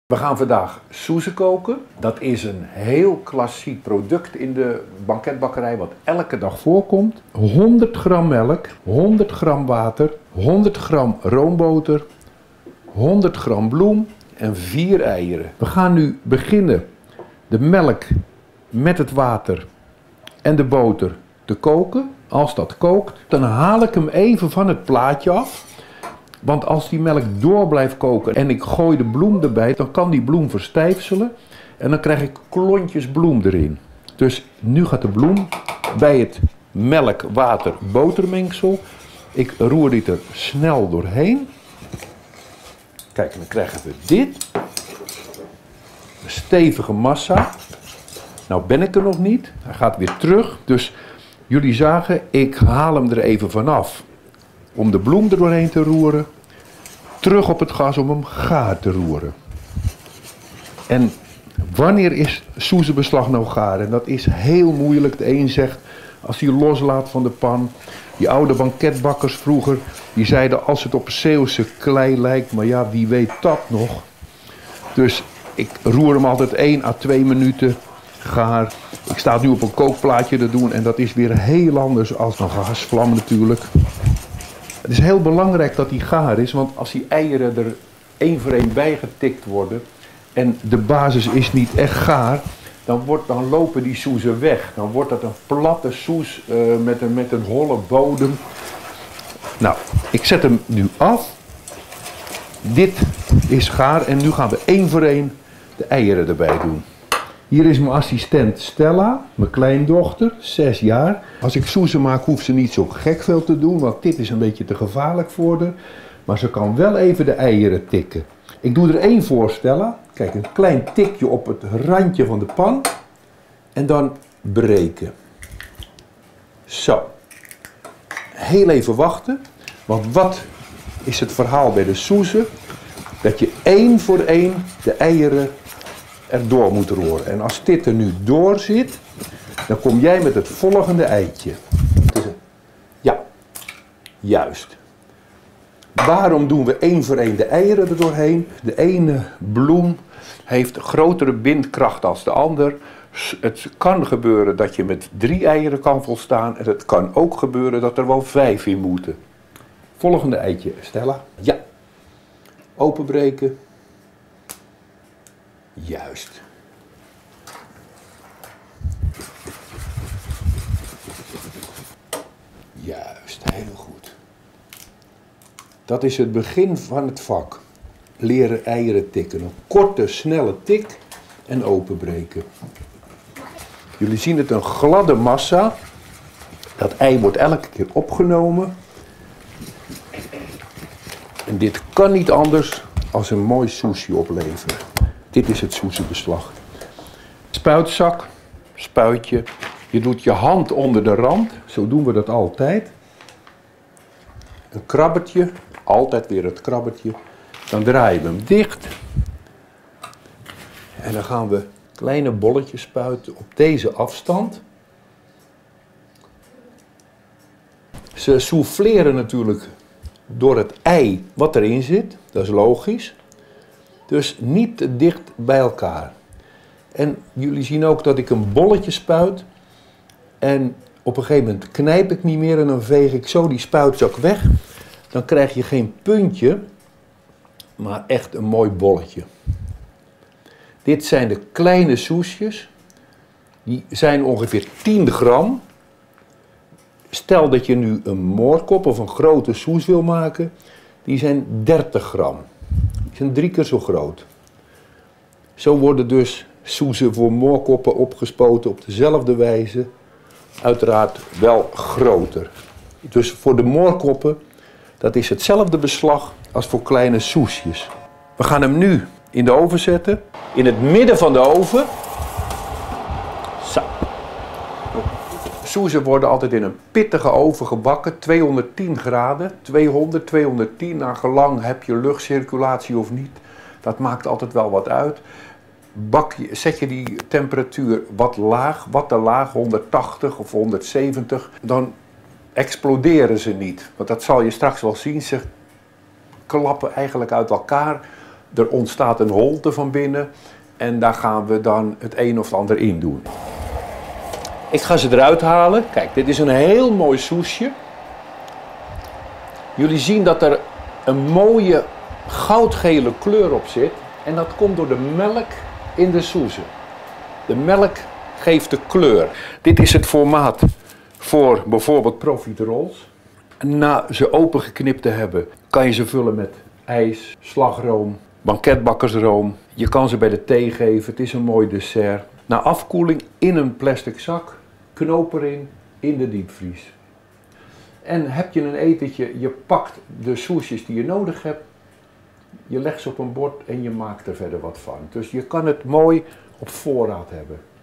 We gaan vandaag soeze koken. Dat is een heel klassiek product in de banketbakkerij wat elke dag voorkomt. 100 gram melk, 100 gram water, 100 gram roomboter, 100 gram bloem en 4 eieren. We gaan nu beginnen de melk met het water en de boter te koken. Als dat kookt, dan haal ik hem even van het plaatje af. Want als die melk door blijft koken en ik gooi de bloem erbij, dan kan die bloem verstijfselen en dan krijg ik klontjes bloem erin. Dus nu gaat de bloem bij het melk-water-botermengsel. Ik roer dit er snel doorheen. Kijk, dan krijgen we dit. Een stevige massa. Nou ben ik er nog niet. Hij gaat weer terug. Dus jullie zagen, ik haal hem er even vanaf. Om de bloem er doorheen te roeren. Terug op het gas om hem gaar te roeren. En wanneer is soezebeslag nou gaar? En dat is heel moeilijk. De een zegt, als hij loslaat van de pan. Die oude banketbakkers vroeger, die zeiden als het op Zeeuwse klei lijkt. Maar ja, wie weet dat nog. Dus ik roer hem altijd 1 à 2 minuten gaar. Ik sta nu op een kookplaatje te doen en dat is weer heel anders als een gasvlam natuurlijk. Het is heel belangrijk dat die gaar is, want als die eieren er 1 voor 1 bijgetikt worden en de basis is niet echt gaar, dan lopen die soezen weg. Dan wordt dat een platte soes met een holle bodem. Nou, ik zet hem nu af. Dit is gaar en nu gaan we 1 voor 1 de eieren erbij doen. Hier is mijn assistent Stella, mijn kleindochter, 6 jaar. Als ik soezen maak, hoeft ze niet zo gek veel te doen, want dit is een beetje te gevaarlijk voor haar. Maar ze kan wel even de eieren tikken. Ik doe er 1 voor, Stella. Kijk, een klein tikje op het randje van de pan. En dan breken. Zo. Heel even wachten. Want wat is het verhaal bij de soezen? Dat je 1 voor 1 de eieren erdoor moet roeren. En als dit er nu door zit, dan kom jij met het volgende eitje. Ja, juist. Waarom doen we 1 voor 1 de eieren er doorheen? De ene bloem heeft grotere bindkracht als de ander. Het kan gebeuren dat je met 3 eieren kan volstaan. En het kan ook gebeuren dat er wel 5 in moeten. Volgende eitje, Stella. Ja. Openbreken. Juist. Juist, heel goed. Dat is het begin van het vak. Leren eieren tikken. Een korte, snelle tik en openbreken. Jullie zien het, een gladde massa. Dat ei wordt elke keer opgenomen. En dit kan niet anders als een mooi soesje opleveren. Dit is het soezebeslag. Spuitzak, spuitje. Je doet je hand onder de rand. Zo doen we dat altijd. Een krabbertje. Altijd weer het krabbertje. Dan draaien we hem dicht. En dan gaan we kleine bolletjes spuiten op deze afstand. Ze souffleren natuurlijk door het ei wat erin zit. Dat is logisch. Dus niet te dicht bij elkaar. En jullie zien ook dat ik een bolletje spuit. En op een gegeven moment knijp ik niet meer en dan veeg ik zo die spuitzak weg. Dan krijg je geen puntje, maar echt een mooi bolletje. Dit zijn de kleine soesjes. Die zijn ongeveer 10 gram. Stel dat je nu een moorkop of een grote soes wil maken. Die zijn 30 gram. Die zijn 3 keer zo groot. Zo worden dus soezen voor moorkoppen opgespoten op dezelfde wijze. Uiteraard wel groter. Dus voor de moorkoppen, dat is hetzelfde beslag als voor kleine soesjes. We gaan hem nu in de oven zetten. In het midden van de oven. Zo. Soezen worden altijd in een pittige oven gebakken, 210 graden, 200, 210, naar gelang heb je luchtcirculatie of niet. Dat maakt altijd wel wat uit. Zet je die temperatuur wat te laag, 180 of 170, dan exploderen ze niet. Want dat zal je straks wel zien, ze klappen eigenlijk uit elkaar Er ontstaat een holte van binnen en daar gaan we dan het een of het ander in doen. Ik ga ze eruit halen. Kijk, dit is een heel mooi soesje. Jullie zien dat er een mooie goudgele kleur op zit. En dat komt door de melk in de soeze. De melk geeft de kleur. Dit is het formaat voor bijvoorbeeld profiteroles. Na ze opengeknipt te hebben, kan je ze vullen met ijs, slagroom, banketbakkersroom. Je kan ze bij de thee geven, het is een mooi dessert. Na afkoeling in een plastic zak, knoop erin, in de diepvries. En heb je een etentje, je pakt de soesjes die je nodig hebt, je legt ze op een bord en je maakt er verder wat van. Dus je kan het mooi op voorraad hebben.